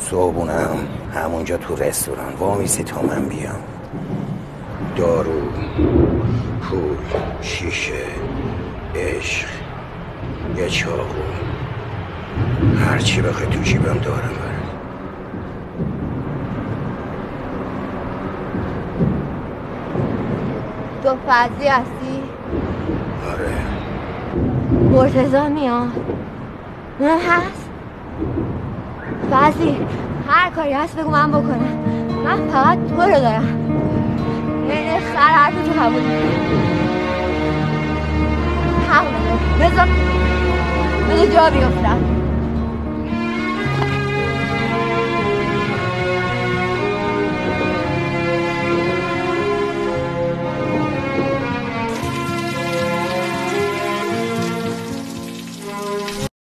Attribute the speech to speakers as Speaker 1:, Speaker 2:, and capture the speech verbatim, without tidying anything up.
Speaker 1: صابونم همونجا تو رستوران وامیسی تا من بیام. دارو، پول، شیشه، عشق، یه چاقو، هرچی بخوای تو جیبم دارم.
Speaker 2: تو فضلی هستی؟
Speaker 1: آره.
Speaker 2: مرتضی میاد؟ من هست؟ فضلی هر کاری هست بگو من بکنم. من فقط تو رو دارم. یعنی خر حرفی تو قبول میکنم. همونه بذار بذار جا بیفتم.